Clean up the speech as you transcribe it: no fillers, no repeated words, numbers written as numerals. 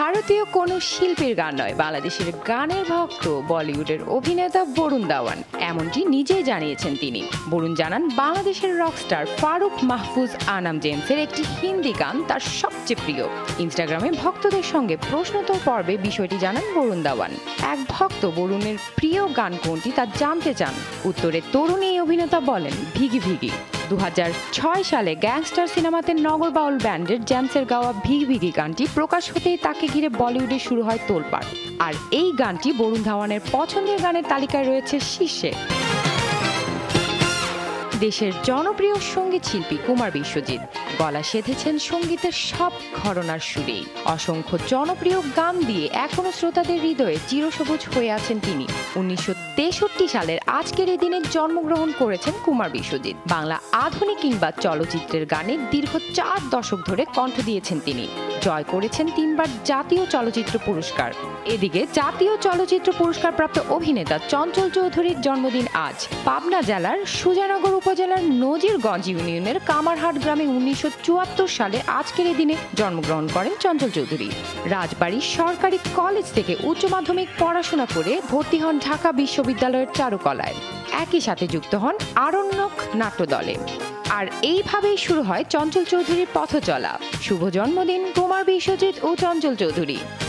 ভারতীয় কোনো শিল্পীর গান নয়, বাংলাদেশের গানের ভক্ত বলিউডের অভিনেতা বরুণ দাওয়ান, এমনটি নিজেই জানিয়েছেন তিনি। বরুণ জানান, বাংলাদেশের রকস্টার ফারুক মাহফুজ আনাম জেমসের একটি হিন্দি গান তার সবচেয়ে প্রিয়। ইনস্টাগ্রামে ভক্তদের সঙ্গে প্রশ্নোত্তর পর্বে বিষয়টি জানান বরুণ দাওয়ান। এক ভক্ত বরুণের প্রিয় গান কোনটি তা জানতে চান। উত্তরে তরুণ এই অভিনেতা বলেন, ভিগি ভিগি। 2006 সালে গ্যাংস্টার সিনেমাতে নগর বাউল ব্যান্ডের জেমসের গাওয়া ভিগি ভিগি গানটি প্রকাশ হতেই তাকে ঘিরে বলিউডে শুরু হয় তোলপাড়। আর এই গানটি বরুণ ধাওয়ানের পছন্দের গানের তালিকায় রয়েছে শীর্ষে। দেশের জনপ্রিয় সঙ্গীত শিল্পী কুমার বিশ্বজিৎ গলা সেধেছেন সঙ্গীতের সব ঘরানার সুরেই। অসংখ্য জনপ্রিয় গান দিয়ে এখনো শ্রোতাদের হৃদয়ে চিরসবুজ হয়ে আছেন তিনি। 1963 সালের আজকের এই দিনে জন্মগ্রহণ করেছেন কুমার বিশ্বজিৎ। বাংলা আধুনিক কিংবা চলচ্চিত্রের গানে দীর্ঘ 4 দশক ধরে কণ্ঠ দিয়েছেন তিনি। জয় করেছেন 3 বার জাতীয় চলচ্চিত্র পুরস্কার। এদিকে জাতীয় চলচ্চিত্র পুরস্কারপ্রাপ্ত অভিনেতা চঞ্চল চৌধুরীর জন্মদিন আজ। পাবনা জেলার সুজানগর উপজেলার নজিরগঞ্জ ইউনিয়নের কামারহাট গ্রামে 1974 সালে আজকের এই দিনে জন্মগ্রহণ করেন চঞ্চল চৌধুরী। রাজবাড়ী সরকারি কলেজ থেকে উচ্চ মাধ্যমিক পড়াশোনা করে ভর্তি হন ঢাকা বিশ্ববিদ্যালয়ের চারুকলায়। একই সাথে যুক্ত হন আরণ্যক নাট্যদলে। আর এইভাবেই শুরু হয় চঞ্চল চৌধুরীর পথচলা। শুভ জন্মদিন কুমার বিশ্বজিৎ ও চঞ্চল চৌধুরী।